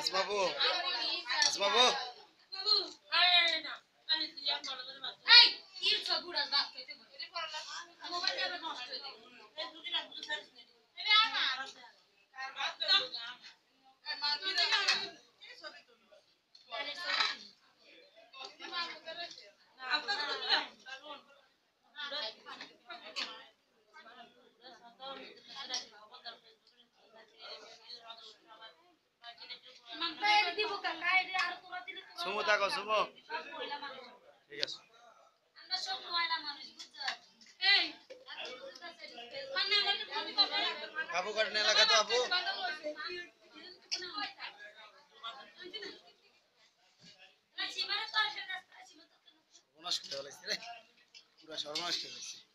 আসমাবু আসমাবু সুমু থাকো সুমু ঠিক আছে কাবু কাটনে লাগা তো আপু সর্বনাশ করতে বলেছি রে পুরা সর্বনাশ করে